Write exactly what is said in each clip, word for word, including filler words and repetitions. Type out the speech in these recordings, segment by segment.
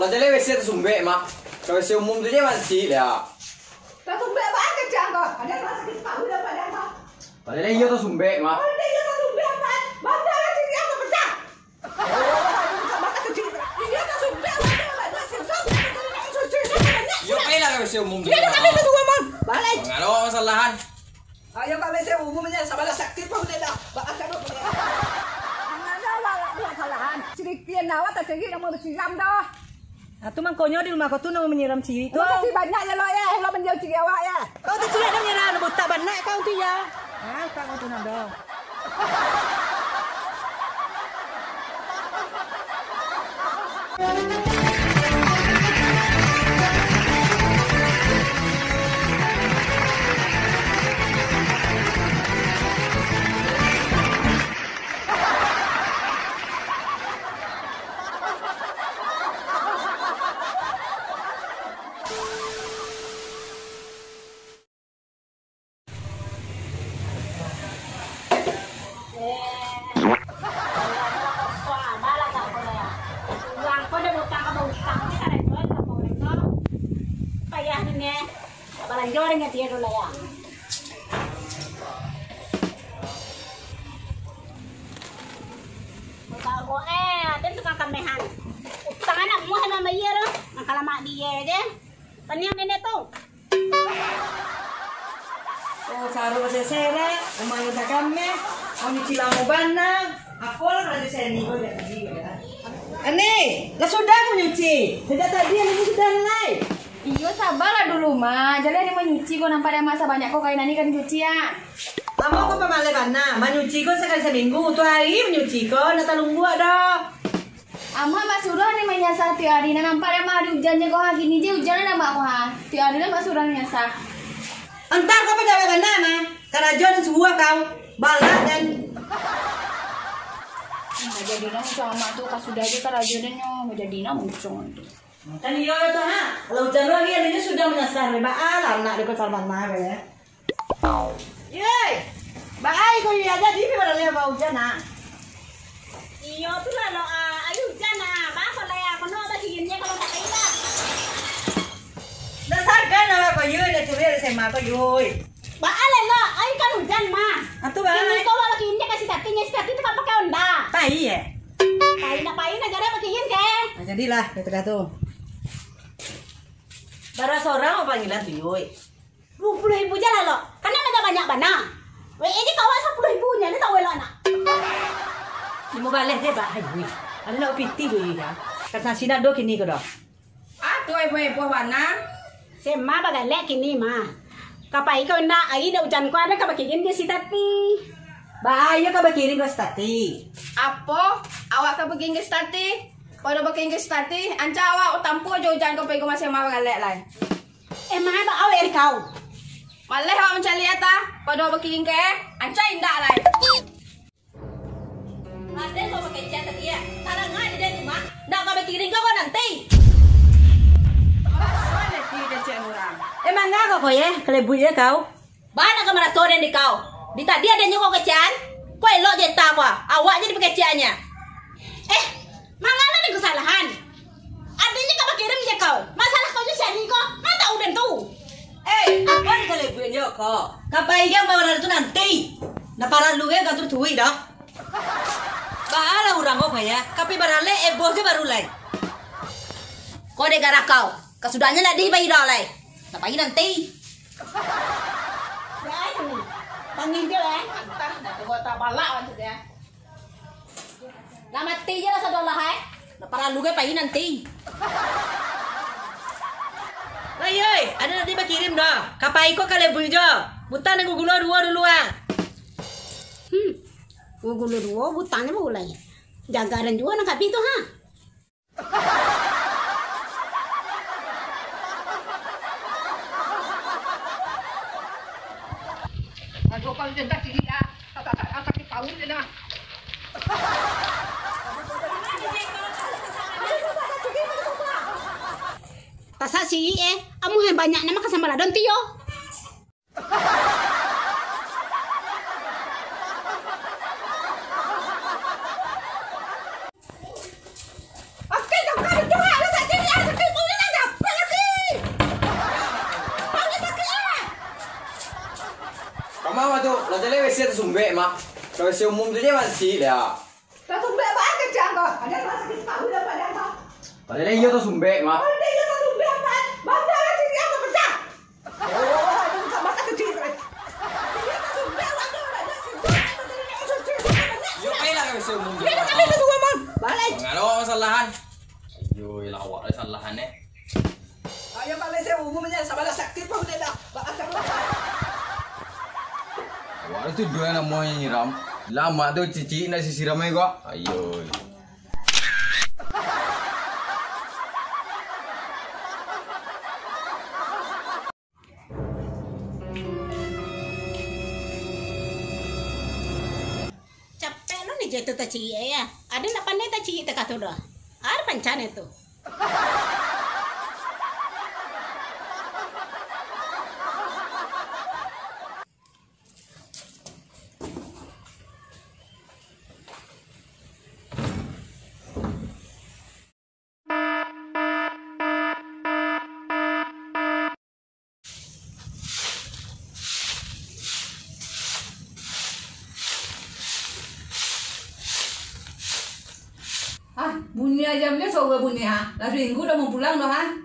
Lah jale W C sumbe mak. W C umum tu je mati lah. Tak sumbe apa kejang kok. Ada rasa sakit paru dah pada apa? Padahal iya tu sumbe mak. Oh, dia tak sumbe apa? Bangsa lah sini apa pecah? Oh, maka kecil. Dia tak sumbe apa? Yo kaya lah W C umum tu. Dia tak ada tu umum. Balik. Ngalo masalahan. Ayo kami saya umumnya sama lah sakit pun dah. Bahasa dok boleh. Mana lah lah kesalahan. Sedikit nawa tak sedikit yang mau bersiram dah. Ah, tu mang konyo di rumah kau tu nama menyiram ciri tu. Kau kasih banyak ya lo ya, lo menjual ciri awak ya. Kau tu ciri ada menyiram, buta banyak kau tu ya. Ah, kau tu nado. Balanjor nga tiya dulu ya. Bago eh, atin tukang kamehan. Utangan na mo na mayero, ang kalama diye je. Panyang nene to. Oh, saru sa sere, umayo sa kami, ang sila mo banang, ako lang na sa ni ko ya. Ane, la sudah ko nyuci. Sejak tadi yang ini sudah nilai. Iyo sabarlah dulu mah. Jadi ada menyuci kok nampak ada masa banyak kok kain ini kan cucian. Kamu kok pemale bana, menyuci kok sekali seminggu, tuh hari menyuci kok, nata lunggu ada. Ama Mas Surah nih menyasar tiap hari. Nah nampak ada mah hujannya kok hari ini je hujannya nama kok ha. Tiap hari Mas Surah menyasar. Entar kau pejabat bana mah, karena John semua kau balak dan. Nah jadi nang sama tuh kas sudah aja kerajuannya nggak jadi nang muncul tuh. Kan iya itu ha, kalau hujan lagi ini sudah menyasar, mbak alam nak dekat mana ya. Yeay, mbak Ai kau iya aja di mana lihat bau hujan nak. Iyo tu lah lo ayu jana, ba ko la ya ko no ba kiginnya kalau tak kailan. Dasar kan apa kau iya dah curi sama kau iya. Ba ale lo, ay kan hujan mah. Atu ba? Ini ko wala kiginnya kasih tatinya, si tati tu kan pakai onda. Tai ya. Tai na pai na gara pakingin ke. Nah, jadilah kata-kata. Bara seorang apa panggilan tuh yoi. dua puluh ribu jalan lo. Karena ada banyak bana. We ini kawan sepuluh ribunya ni tahu lo nak. Di mau balik deh bah, hai. Ada nak piti dulu ya. Karena sini ada kini kau dah. Ah, tu ibu-ibu mana? Sema bagai lek kini mah. Kapai kau nak ai dah hujan ko ada ka pakingin dia si tati. Bah, ayo kau berkirim ke stati. Apa? Awak ke pergi ke stati? Pada pergi ke stati, anca awak utampu jo hujan kau pergi masih mau galek lain. Eh mana ba awer kau? Malih awak mencari ata? Pada pergi ke, anca indak lain. Ada kau pakai cat tadi ya? Tarang ada dia cuma. Nak kau berkirim kau nanti. Mana tidak cek orang? Emang nggak kau ya? Kelebu ya kau? Bana ka marasonen di kau. Di tadi ada nyoko kecan. Kau elok je tak apa. Awak jadi pekerjaannya. Eh, mangala ni kesalahan. Adanya kau kirim je kau. Masalah kau je syari kau. Mata udah tu. Eh, apa yang kelebu ya kau? Kapai yang bawa itu nanti. Nah para lu ya kau tuh tuh dah. Bahala orang kau ya? Kapi barale eh bosnya baru lagi. Kau negara kau. Kesudahnya nak dibayar dah lai. Nak pagi nanti. Ya ini. Panggil dia eh. Entah, dah tu tak balak maksudnya. Nak mati je lah sadolah eh. Nak para lu ke pagi nanti. Ayo, ada nanti berkirim dah. Kapai kau kelebu je. Buta nengku gula dua dulu ah. Hmm. Gulu dua butangnya mulai. Jagaran juga nak habis tu ha. Aku kau jendak sini ah. Tak tak tak sakit paru je dah. Pasal si eh, amu yang banyak nama kasih maladon tiyo. Okey, kau kau juga ada sakit ya. Mama tuh, nanti W C tersumbe mak. W C umum tu je masih ya. Tersumbe apa kerja kau? Ada masa sakit pahu dah pada kau. Padahal iya tersumbe mak. Oh, dia tersumbe apa? Bangsa lah sini apa pecah? Oh, itu sama kata ciri. Dia tersumbe waktu ada Yuk ayolah W C umum. dia kan dia tersumbe mam. Balik. Ngalo kesalahan. Ayo, lawak kesalahan eh. Ayo balik saya umumnya sama lah sakit pahu dia dah. Bangsa Wah itu dua namanya nyiram. Lama tuh cici nak siramnya kok. Ayo. Capek lo nih jatuh tak ciri ya. Ada nak pandai tak ciri tak kata dah. Ada pancan itu. Ah, bunyi aja dia soal bunyi ha. Lah minggu udah mau pulang dah ha.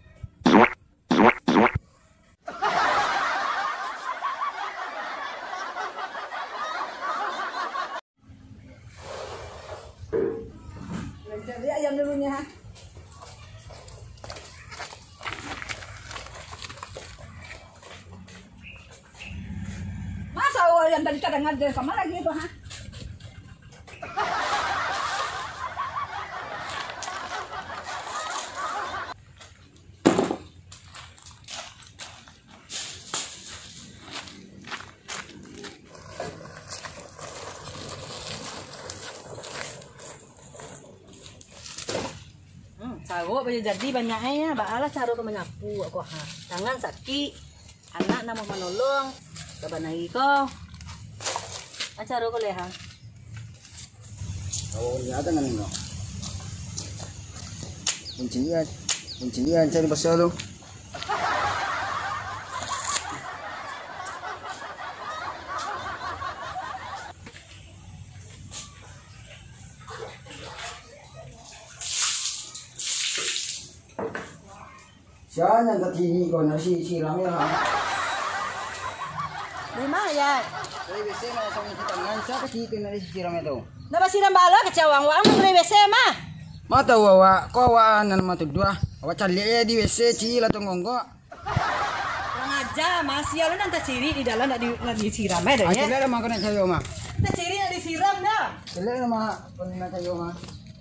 Jadi ayam dulunya ha. Masa ayam tadi kadang ada sama lagi itu ha. Sago banyak jadi banyaknya, baalah cara kau menyapu aku ha. Tangan sakit, anak nama menolong, kabanagi ko. Acara ko leha. Oh, nyata kan ini. Kuncian, kuncian cari pasal lu. Siapa yang tadi kau nasi siramnya ha? Di mana ya? Dari biasa mana sama kita tangan siapa sih itu nasi siramnya tu? Napa siram bala kecawang wang mo dari W C mah. Mata wawa, kau awa nan mata dua. Awak cari ya di W C cila tu ngongko. Kurang aja, Mas. Ya lu nanti ciri di dalam nak di nak disiram eh dah Ah, ya. cila nama kau nak cari oma. Nanti ciri nak disiram dah. Cila nama kau nak cari oma.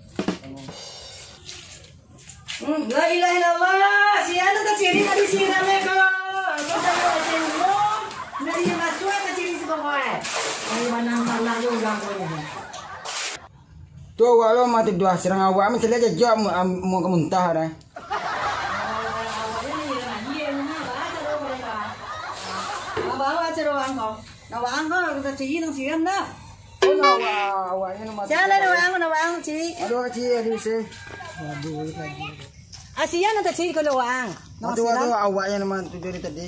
Hmm, la ilaha illallah. Siapa nanti ciri nak disiram eh ko. Kau dah buat cendol. Nak dia masuk nanti ciri semua eh. Ini mana mana juga kau ni. Tu awak lo mata dua serang awak macam aja jauh mau kemuntah dah. Bawa acara wang ko. Nawang ko kita ciri nang siram dah. Oh awak awaknya nama. Jangan nawang nawang ciri. Aduh ciri di W C. Asian nanti ciri ko nawang. Matu tu awaknya nama tu dari tadi.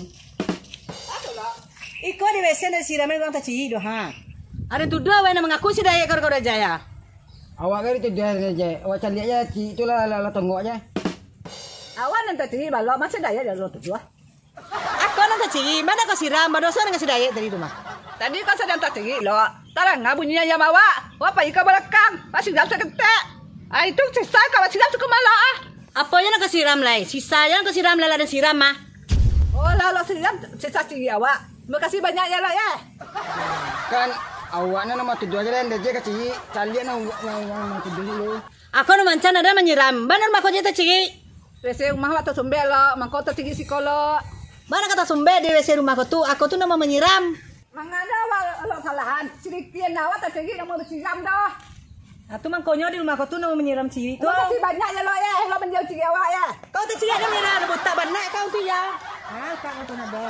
Iko di W C na siram eh bang ciri do ha. Ada tu dua wena mengaku si daya kau kau dah jaya. Awak kan itu dia aja. Awak cari aja itulah lah lah tengok aja. Awan nanti ciri balok masih daya dia lo tujuh. Aku nanti ciri mana kau siram badosa dengan si daya dari rumah. Tadi kan sedang tak ciri lo. Tarang ngah bunyinya yang bawa. Wah pergi ke belakang. Masih jam seketek. Ah itu sisa kau masih jam suka malah ah. Apa yang nak siram lagi? Sisa yang kau siram lagi ada siram mah. Oh lah lo siram sisa ciri awak. Makasih banyak ya lah ya. Kan awaknya nama tu dua aja dan dia kasih cari nama nama tu dulu. Aku nu mancan ada menyiram. Benar mak kau jatuh ciri. Wese rumah waktu sumbe lo. Mangkau tak ciri psikolog. Mana kata sumber di W C rumah kau tu? Aku tu nama menyiram. Mangada awak lo salahan. Ciri kian awak tak ciri nama bersiram dah. Aku mang konyo di rumah kau tu nama menyiram ciri tu. Makasih banyak ya lo ya. Lo menjauh ciri awak ya. Kau tu ciri ada menyiram buta benak kau tu ya. Ah, kau tu nado.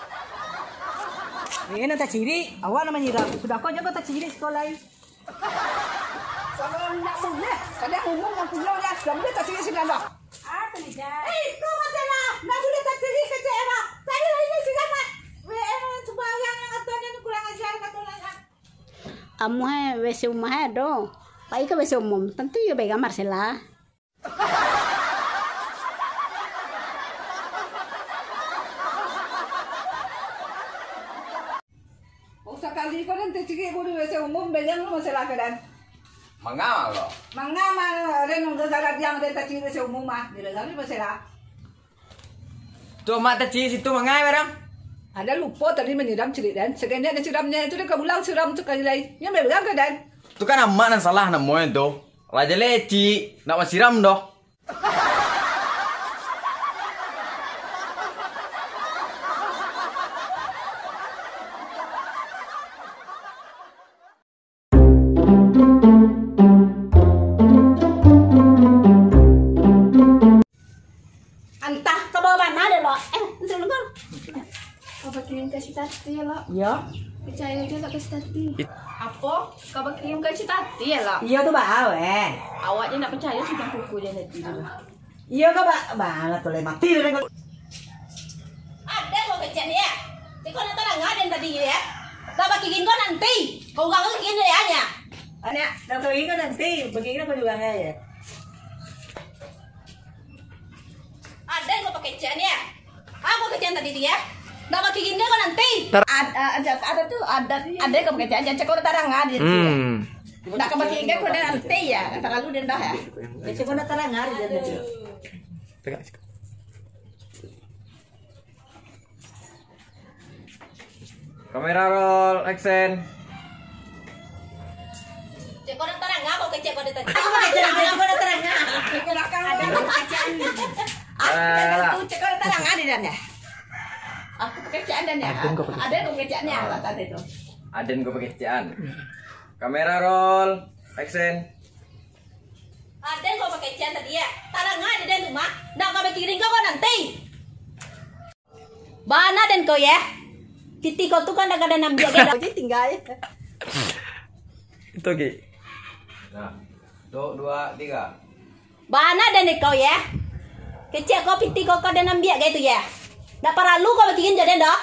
Ini nanti ciri, awak nama menyiram. Sudah kau jaga tak ciri sekolah. Sama nak punya. Kadang umum yang punya ya. Sudah boleh tak ciri sembilan dah. Ah, tidak. Eh, kau macam lah. Nak boleh tak ciri kecil awak. Tadi lagi siapa? Weh, semua yang yang atau yang Amu hai W C umum hai do. Pai ke W C umum, tentu ya bega Marcela. Oh sekali kau nanti ciki buru W C umum bejang lu masalah kedan. Mangga lo. Mangga mah ren nggak gagal yang ada ciki W C umum mah, bila kali masalah. Tuh mak teci situ mangga barang. Ada lupa tadi menyiram ciri dan sekian ada siramnya itu dia kebulang siram tu kali lain. Yang berbeda kedan. Itu kan amak nan salah namanya tuh. Raja leci nak masiram doh. Entah ke bawah mana deh lo. Eh, sebelum kau. Kau kirim ke si Tati ya lo. Iya. Percaya aja lah ke si Tati. Apa? Kau kirim ke si Tati ya lo. Iya tuh bah eh. Awaknya nak percaya sudah kuku dia tadi dulu. Iya kau bah banget tuh mati udah. Ada kau kecil ya. Tapi kau nanti lah ngaden tadi ya. Dah bagiin kau nanti. Kau gak ngertiin dia hanya. Anak, dah pergi kan nanti, begini kau juga nggak ya? Ada kau pakai cian ya. Aku kecian tadi dia. Dah bagiin dia kau nanti. Ada ada ada tuh ada ada kau pakai jangan cek kau tarang ada. Hmm. Dah kau pakai kau dah nanti ya. Terlalu dia dah ya. Ya cuma nak terang hari dan itu. Kamera roll, action. Cek kau nanti nggak kau kecil kau tadi. Aku mau jalan, aku mau terang Ke belakang ada kecian. Alah. Aku cek kau tarang ada dan ya. Aku kecian dan ya. Ada kau keciannya apa tadi itu? Aden gue pakai cian. Kamera roll, action. Ada kau pakai cian tadi ya. Tarang nggak ada di rumah. Dah kau bagiin kau kau nanti. Bana dan kau ya. Titi kau tuh kan dah ada enam jaga. Jadi tinggal. Itu Ki. Nah, satu, dua, tiga. Bana dan kau ya. Kecil kau piti kau kada nambiak gitu ya. Dah paralu kau bagiin jadi dah.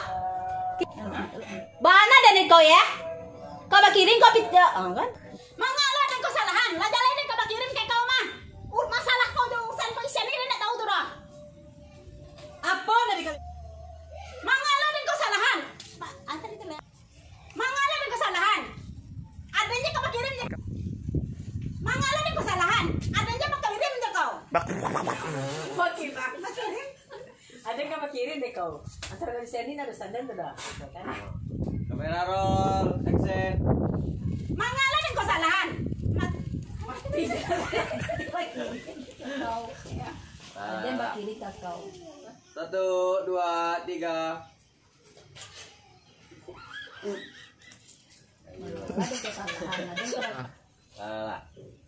Bana dan kau ya. Kau bagiin kau piti oh, kan. Mengalah dan kesalahan. Lah jalan ini kau bagiin kayak kau mah. Uh masalah kau dong urusan kau isian ini nak tahu tuh dah. Apa dari kau? Mengalah dan kesalahan. Antar itu lah. Mengalah dan kesalahan. Adanya kau bagiin ya. Mengalah dan kesalahan. Adanya kau kirim je kau. Ada kau kirim deh kau. Antara dari sini ada sandal tuh dah. Kamera roll, action. Mengalah dan kesalahan. Ada mbak kiri kau. Satu, dua, tiga. Ada kesalahan. Ada kesalahan. Salah.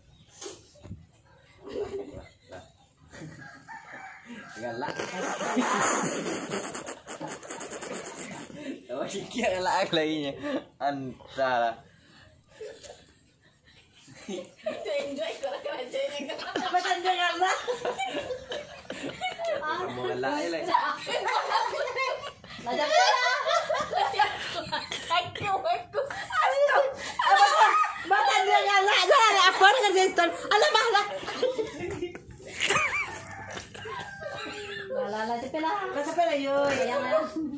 Galak. Oh, sikit galak lagi nya. Antara. Enjoy kalau kerja ini. Apa tanda galak? Kamu galak lagi. Macam Aku, aku. Apa tanda galak? Jangan apa dengan Jason. Alah mahlah. Lala cepat lah. Masa pala yun. Jangan.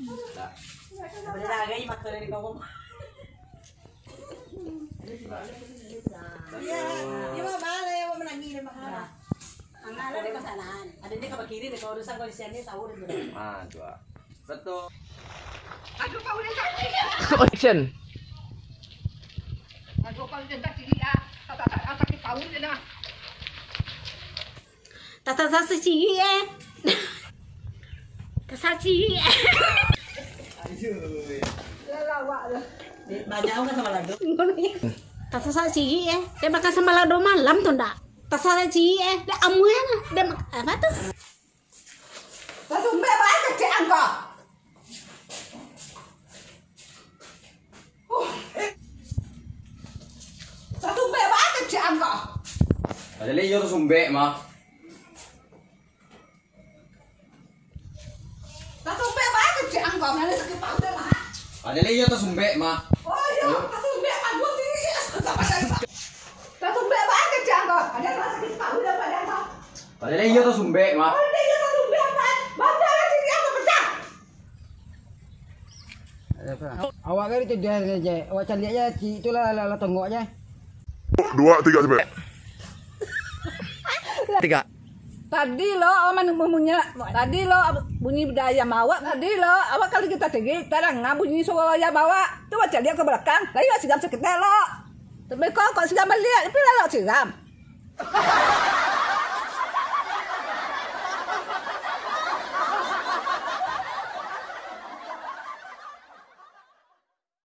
Benar lagi makan dari kamu. Ya, dia mah mana yang mau menangis mahal. Mengalah dan kesalahan. Ada dia kau kiri deh kau urusan kau di sini sahur itu. Ah, dua. Satu. Aduh kau udah sakit. Action. Aduh kau udah sakit ya. Tak tak tak sakit kau udah dah. Tata tata sih eh. Tata sih. Lawak dah. Banyak kan sama lado. Tata tata sih eh. Dia makan sama lado malam tuh ndak. Tata tata sih eh. Dia amuan. Dia apa tuh? Satu mbak kecil angkau. Satu mbak kecil angkau. Ada lagi yo sumbe mah. Satu mbak kecil angkau. Mana sakit pau dah lah. Ada lagi yo sumbe mah. Oh iya, satu mbak kan dua tinggi. sama saya. Tak sumbek banget kejang kok. Ada rasa sakit pahu dan badan kok. Padahal iya tuh sumbek, Mak. Oh, dia tak sumbek apa? Baca lah sini apa pecah. Awak kan itu dia aja. Awak cari aja ci itulah lah lah tengok aja. Dua, tiga sampai. Tiga. Tadi lo aman bunyinya. Tadi lo bunyi budaya awak. Tadi lo awak kali kita tinggi. Tarang nggak bunyi suara bawa. Coba cari dia ke belakang. Lagi lah sigam sekitar lo. Tapi kok kok sigam balik. Tapi lah lo sigam.